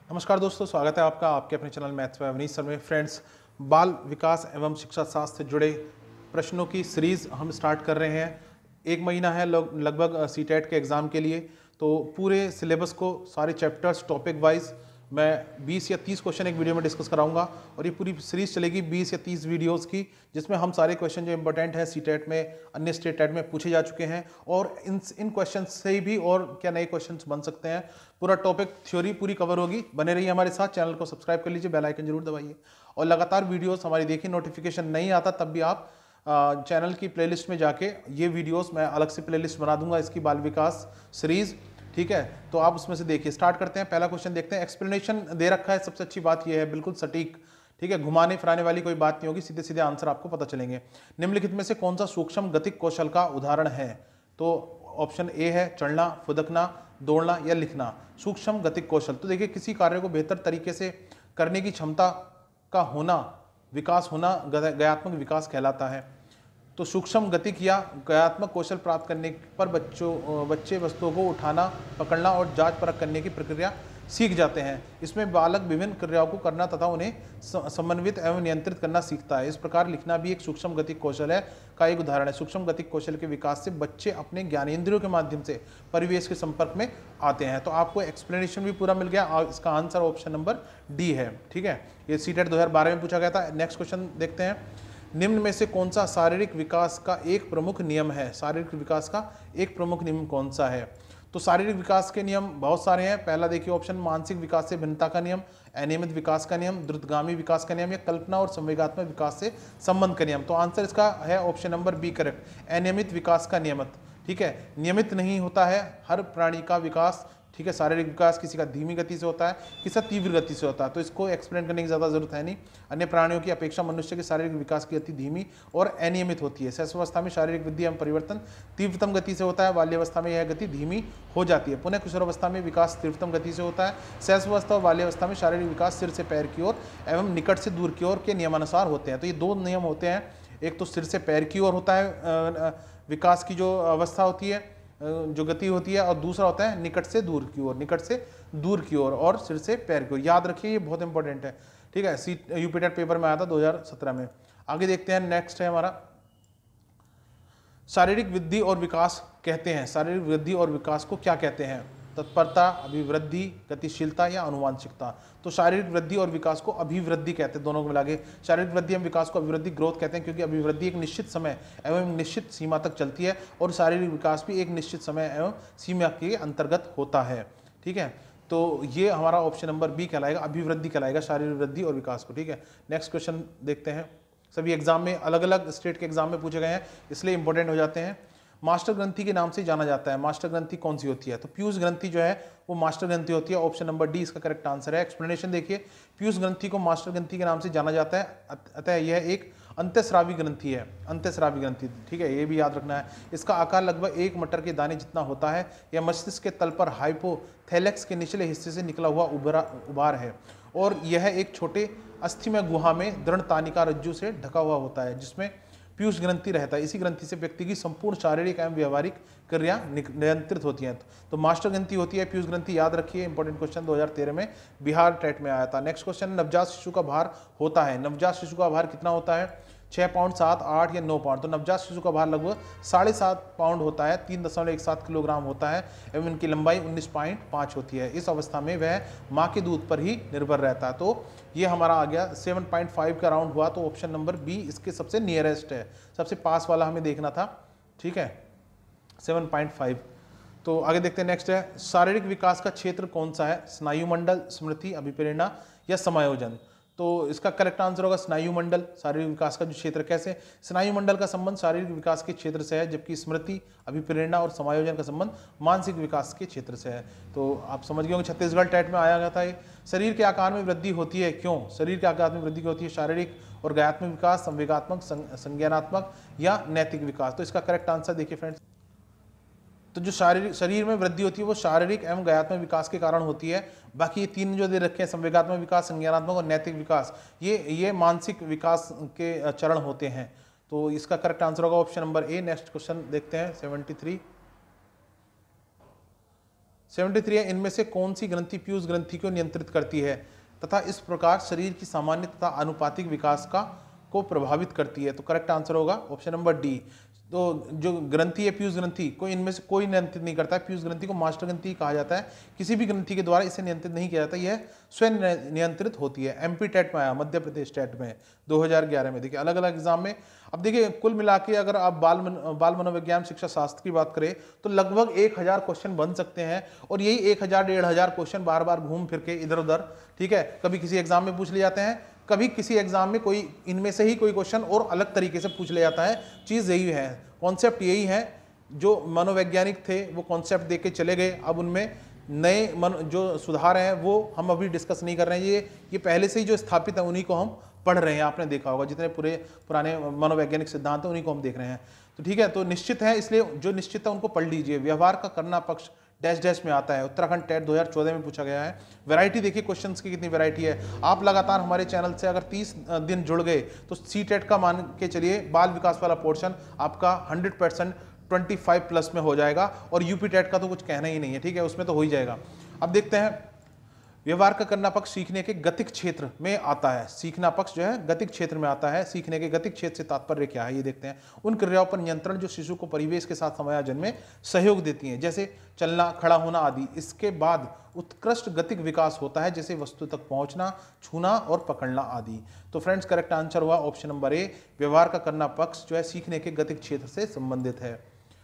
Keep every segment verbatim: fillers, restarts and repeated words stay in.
नमस्कार दोस्तों, स्वागत है आपका आपके अपने channel maths by Avnish sir में। फ्रेंड्स, बाल विकास एवं शिक्षा शास्त्र से जुड़े प्रश्नों की सीरीज हम स्टार्ट कर रहे हैं। एक महीना है लगभग सी टेट के एग्ज़ाम के लिए, तो पूरे सिलेबस को सारे चैप्टर्स टॉपिक वाइज मैं बीस या तीस क्वेश्चन एक वीडियो में डिस्कस कराऊंगा और ये पूरी सीरीज चलेगी बीस या तीस वीडियोस की, जिसमें हम सारे क्वेश्चन जो इंपॉर्टेंट है सी टेट में, अन्य स्टेट टेट में पूछे जा चुके हैं और इन इन क्वेश्चन से भी और क्या नए क्वेश्चन बन सकते हैं। पूरा टॉपिक थ्योरी पूरी कवर होगी। बने रहिए हमारे साथ, चैनल को सब्सक्राइब कर लीजिए, बेल आइकन जरूर दबाइए और लगातार वीडियोस हमारी देखिए। नोटिफिकेशन नहीं आता तब भी आप चैनल की प्लेलिस्ट में जाके ये वीडियोस, मैं अलग से प्लेलिस्ट बना दूंगा इसकी, बाल विकास सीरीज, ठीक है, तो आप उसमें से देखिए। स्टार्ट करते हैं, पहला क्वेश्चन देखते हैं। एक्सप्लेनेशन दे रखा है, सबसे अच्छी बात यह है, बिल्कुल सटीक, ठीक है, घुमाने फिराने वाली कोई बात नहीं होगी, सीधे सीधे आंसर आपको पता चलेंगे। निम्नलिखित में से कौन सा सूक्ष्म गतिक कौशल का उदाहरण है? तो ऑप्शन ए है चढ़ना, फुदकना, दौड़ना या लिखना। सूक्ष्म गतिक कौशल, तो देखिए किसी कार्य को बेहतर तरीके से करने की क्षमता का होना, विकास होना गयात्मक विकास कहलाता है। तो सूक्ष्म गतिक या गयात्मक कौशल प्राप्त करने पर बच्चों बच्चे वस्तुओं को उठाना, पकड़ना और जांच परख करने की प्रक्रिया सीख जाते हैं। इसमें बालक विभिन्न क्रियाओं को करना तथा उन्हें समन्वित एवं नियंत्रित करना सीखता है। इस प्रकार लिखना भी एक सूक्ष्म गतिक कौशल है का एक उदाहरण है। सूक्ष्म गतिक कौशल के विकास से बच्चे अपने ज्ञानेंद्रियों के माध्यम से परिवेश के संपर्क में आते हैं। तो आपको एक्सप्लेनेशन भी पूरा मिल गया। इसका आंसर ऑप्शन नंबर डी है, ठीक है। ये सी टेट दो हजार बारह में पूछा गया था। नेक्स्ट क्वेश्चन देखते हैं। निम्न में से कौन सा शारीरिक विकास का एक प्रमुख नियम है? शारीरिक विकास का एक प्रमुख नियम कौन सा है? तो शारीरिक विकास के नियम बहुत सारे हैं। पहला देखिए ऑप्शन, मानसिक विकास से भिन्नता का नियम, अनियमित विकास का नियम, द्रुतगामी विकास का नियम या कल्पना और संवेगात्मक विकास से संबंध का नियम। तो आंसर इसका है ऑप्शन नंबर बी करेक्ट, अनियमित विकास का नियमित, ठीक है। नियमित नहीं होता है हर प्राणी का विकास, ठीक है। शारीरिक विकास किसी का धीमी गति से होता है, किसी का तीव्र गति से होता है, तो इसको एक्सप्लेन करने की ज़्यादा जरूरत है नहीं। अन्य प्राणियों की अपेक्षा मनुष्य के शारीरिक विकास की गति धीमी और अनियमित होती है। शैशवावस्था में शारीरिक वृद्धि एवं परिवर्तन तीव्रतम गति से होता है, बाल्यावस्था में यह गति धीमी हो जाती है। पुनः किशोरावस्था में विकास तीव्रतम गति से होता है। शैशवावस्था और बाल्यावस्था में शारीरिक विकास सिर से पैर की ओर एवं निकट से दूर की ओर के नियमानुसार होते हैं। तो ये दो नियम होते हैं, एक तो सिर से पैर की ओर होता है विकास की जो अवस्था होती है, जो गति होती है, और दूसरा होता है निकट से दूर की ओर, निकट से दूर की ओर और सिर से पैर की ओर। याद रखिए, ये बहुत इंपॉर्टेंट है, ठीक है। सी यूपी टेट पेपर में आया था दो हजार सत्रह में। आगे देखते हैं, नेक्स्ट है हमारा शारीरिक वृद्धि और विकास कहते हैं। शारीरिक वृद्धि और विकास को क्या कहते हैं? तत्परता, अभिवृद्धि, गतिशीलता या आनुवांशिकता। तो शारीरिक वृद्धि और विकास को अभिवृद्धि कहते हैं, दोनों को मिला के। शारीरिक वृद्धि एवं विकास को अभिवृद्धि, ग्रोथ कहते हैं, क्योंकि अभिवृद्धि एक निश्चित समय एवं निश्चित सीमा तक चलती है और शारीरिक विकास भी एक निश्चित समय एवं सीमा के अंतर्गत होता है, ठीक है। तो ये हमारा ऑप्शन नंबर बी कहलाएगा, अभिवृद्धि कहलाएगा शारीरिक वृद्धि और विकास को, ठीक है। नेक्स्ट क्वेश्चन देखते हैं। सभी एग्जाम में, अलग अलग स्टेट के एग्जाम में पूछे गए हैं, इसलिए इंपॉर्टेंट हो जाते हैं। मास्टर ग्रंथि के नाम से जाना जाता है। मास्टर ग्रंथि कौन सी होती है? तो पीयूष ग्रंथि जो है वो मास्टर ग्रंथि होती है। ऑप्शन नंबर डी इसका करेक्ट आंसर है। एक्सप्लेनेशन देखिए, पीयूष ग्रंथि को मास्टर ग्रंथि के नाम से जाना जाता है, अतः यह एक अंतःस्रावी ग्रंथि है। अंतःस्रावी ग्रंथि, ठीक है, ये भी याद रखना है। इसका आकार लगभग एक मटर के दाने जितना होता है। यह मस्तिष्क के तल पर हाइपोथैलेक्स के निचले हिस्से से निकला हुआ उभरा उभार है और यह एक छोटे अस्थिमय गुहा में दृढ़ तानिका रज्जु से ढका हुआ होता है, जिसमें पीयूष ग्रंथि रहता है। इसी ग्रंथि से व्यक्ति की संपूर्ण शारीरिक एवं व्यवहारिक क्रिया नियंत्रित होती हैं। तो मास्टर ग्रंथि होती है पीयूष ग्रंथि, याद रखिए, इंपॉर्टेंट क्वेश्चन दो हजार तेरह में बिहार टेट में आया था। नेक्स्ट क्वेश्चन, नवजात शिशु का भार होता है। नवजात शिशु का भार कितना होता है? छः पाउंड, सात, आठ या नौ पाउंड। तो नवजात शिशु का भार लगभग साढ़े सात पाउंड होता है, तीन दशमलव एक सात किलोग्राम होता है एवं इनकी लंबाई उन्नीस पॉइंट पाँच होती है। इस अवस्था में वह माँ के दूध पर ही निर्भर रहता है। तो ये हमारा आ गया सेवन पॉइंट फाइव का राउंड हुआ, तो ऑप्शन नंबर बी इसके सबसे नियरेस्ट है, सबसे पास वाला हमें देखना था, ठीक है, सेवन पॉइंट फाइव। तो आगे देखते हैं, नेक्स्ट है शारीरिक विकास का क्षेत्र कौन सा है? स्नायु मंडल, स्मृति, अभिप्रेरणा या समायोजन। तो इसका करेक्ट आंसर होगा स्नायु मंडल। शारीरिक विकास का जो क्षेत्र, कैसे? स्नायु मंडल का संबंध शारीरिक विकास के क्षेत्र से है, जबकि स्मृति, अभिप्रेरणा और समायोजन का संबंध मानसिक विकास के क्षेत्र से है। तो आप समझ गए होंगे, छत्तीसगढ़ टेट में आया गया था ये। शरीर के आकार में वृद्धि होती है, क्यों? शरीर के आकार में वृद्धि होती है शारीरिक और गयात्मक विकास, संवेगात्मक, संज्ञानात्मक या नैतिक विकास। तो इसका करेक्ट आंसर देखिए फ्रेंड्स, तो जो शारीरिक शरीर में वृद्धि होती है वो शारीरिक एवं गयात्मक विकास के कारण होती है। बाकी ये तीन जो दे रखे हैं, संवेगात्मक विकास, संज्ञानात्मक और नैतिक विकास, ये ये मानसिक विकास के चरण होते हैं। तो इसका करेक्ट आंसर होगा option number A. Next question देखते हैं, सेवेंटी थ्री। तिहत्तर है, इनमें से कौन सी ग्रंथि पीयूष ग्रंथि को नियंत्रित करती है तथा इस प्रकार शरीर की सामान्य तथा अनुपातिक विकास का को प्रभावित करती है? तो करेक्ट आंसर होगा ऑप्शन नंबर डी। तो जो ग्रंथि है पीयूष ग्रंथि, कोई इनमें से कोई नियंत्रित नहीं करता है। पीयूष ग्रंथि को मास्टर ग्रंथि कहा जाता है, किसी भी ग्रंथि के द्वारा इसे नियंत्रित नहीं किया जाता, यह स्वयं नियंत्रित होती है। एमपी टेट में आया, मध्य प्रदेश टेट में दो हज़ार ग्यारह में। देखिए अलग अलग एग्जाम में, अब देखिए कुल मिला के अगर आप बाल मन, बाल मनोविज्ञान शिक्षा शास्त्र की बात करें तो लगभग एक हजार क्वेश्चन बन सकते हैं, और यही एक हजार डेढ़ हजार क्वेश्चन बार बार घूम फिर के इधर उधर, ठीक है, कभी किसी एग्जाम में पूछ लिए जाते हैं, कभी किसी एग्जाम में कोई इनमें से ही कोई क्वेश्चन और अलग तरीके से पूछ लिया जाता है। चीज यही है, कॉन्सेप्ट यही है। जो मनोवैज्ञानिक थे वो कॉन्सेप्ट दे के चले गए, अब उनमें नए मन जो सुधार हैं वो हम अभी डिस्कस नहीं कर रहे हैं, ये ये पहले से ही जो स्थापित है उन्हीं को हम पढ़ रहे हैं। आपने देखा होगा जितने पूरे पुराने मनोवैज्ञानिक सिद्धांत हैं उन्हीं को हम देख रहे हैं। तो ठीक है, तो निश्चित है, इसलिए जो निश्चित है उनको पढ़ लीजिए। व्यवहार का करना पक्ष डैश डैश में आता है, उत्तराखंड टेट दो हज़ार चौदह में पूछा गया है। वैरायटी देखिए क्वेश्चंस की कितनी वैरायटी है। आप लगातार हमारे चैनल से अगर तीस दिन जुड़ गए तो सी टेट का मान के चलिए बाल विकास वाला पोर्शन आपका हंड्रेड परसेंट पच्चीस प्लस में हो जाएगा, और यूपी टेट का तो कुछ कहना ही नहीं है, ठीक है, उसमें तो हो ही जाएगा। अब देखते हैं, व्यवहार का करना पक्ष सीखने के गतिक क्षेत्र में आता है। सीखना पक्ष जो है गतिक क्षेत्र में आता है। सीखने के गतिक क्षेत्र से तात्पर्य क्या है ये देखते हैं। उन क्रियाओं पर नियंत्रण जो शिशु को परिवेश के साथ समायोजन में सहयोग देती हैं, जैसे चलना, खड़ा होना आदि। इसके बाद उत्कृष्ट गतिक विकास होता है, जैसे वस्तु तक पहुंचना, छूना और पकड़ना आदि। तो फ्रेंड्स करेक्ट आंसर हुआ ऑप्शन नंबर ए। व्यवहार का करना पक्ष जो है सीखने के गतिक क्षेत्र से संबंधित है।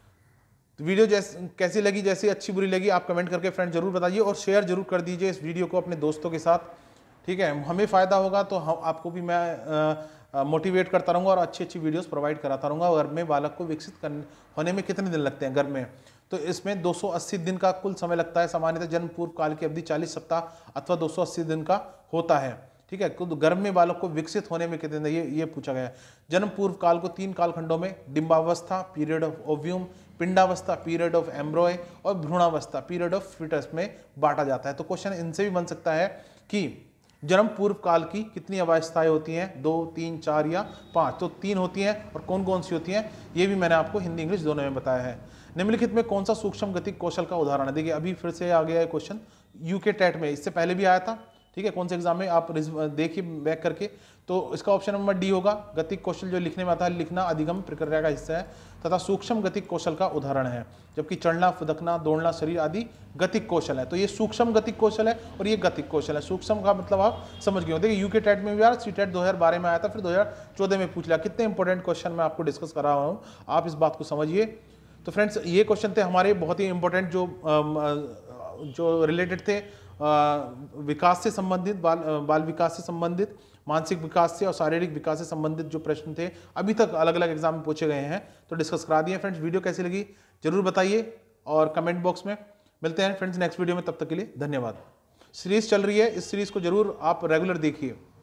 तो वीडियो जैसे कैसी लगी, जैसी अच्छी बुरी लगी आप कमेंट करके फ्रेंड जरूर बताइए, और शेयर जरूर कर दीजिए इस वीडियो को अपने दोस्तों के साथ, ठीक है। हमें फ़ायदा होगा तो हम आपको भी मैं मोटिवेट करता रहूँगा और अच्छी अच्छी वीडियोस प्रोवाइड कराता रहूँगा। घर में बालक को विकसित करने होने में कितने दिन लगते हैं घर में, तो इसमें दो सौ अस्सी दिन का कुल समय लगता है। सामान्यतः जन्म पूर्व काल की अवधि चालीस सप्ताह अथवा दो सौ अस्सी दिन का होता है, ठीक है। तो गर्भ में बालक को विकसित होने में कितने दिन, ये ये पूछा गया है। जन्म पूर्व काल को तीन कालखंडों में, डिंबावस्था पीरियड ऑफ ओव्यूम, पिंडावस्था पीरियड ऑफ एम्ब्रॉय, और भ्रूणावस्था पीरियड ऑफ फीटस में बांटा जाता है। तो क्वेश्चन इनसे भी बन सकता है कि जन्म पूर्व काल की कितनी अवस्थाएं होती हैं, दो, तीन, चार या पांच। तो तीन होती हैं, और कौन कौन सी होती हैं ये भी मैंने आपको हिंदी इंग्लिश दोनों में बताया है। निम्नलिखित में कौन सा सूक्ष्म गतिक कौशल का उदाहरण है? देखिए अभी फिर से आ गया है क्वेश्चन, यूके टेट में, इससे पहले भी आया था, ठीक है। कौन से एग्जाम में आप देखिए बैक करके, तो इसका ऑप्शन नंबर डी होगा। गतिक कौशल जो लिखने में आता है, लिखना अधिगम प्रक्रिया का हिस्सा है तथा सूक्ष्म गतिक कौशल का उदाहरण है, जबकि चढ़ना, फुदकना, दौड़ना शरीर आदि गतिक कौशल है। तो ये सूक्ष्म गतिक कौशल है और ये गतिक कौशल है। सूक्ष्म का मतलब आप समझ गए हो। देखिए यूके टेट में भी आया, सी टेट दो हज़ार बारह में आया था, फिर दो हज़ार चौदह में पूछ लिया। कितने इंपॉर्टेंट क्वेश्चन मैं आपको डिस्कस कर रहा हूँ, आप इस बात को समझिए। तो फ्रेंड्स ये क्वेश्चन थे हमारे बहुत ही इंपॉर्टेंट, जो जो रिलेटेड थे विकास से संबंधित, बाल बाल विकास से संबंधित, मानसिक विकास से और शारीरिक विकास से संबंधित जो प्रश्न थे अभी तक अलग अलग एग्जाम में पूछे गए हैं, तो डिस्कस करा दिए। फ्रेंड्स वीडियो कैसी लगी जरूर बताइए और कमेंट बॉक्स में। मिलते हैं फ्रेंड्स नेक्स्ट वीडियो में, तब तक के लिए धन्यवाद। सीरीज चल रही है, इस सीरीज को जरूर आप रेगुलर देखिए।